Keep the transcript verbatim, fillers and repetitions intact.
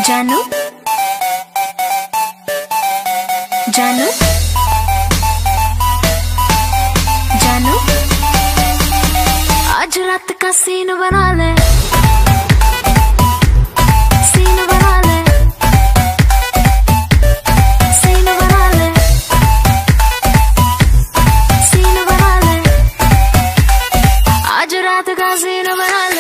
जानू जानू जानू आज रात का सीन बना ले, सीन बना ले, सीन बना ले, सीन बना ले, आज रात का सीन बना ले।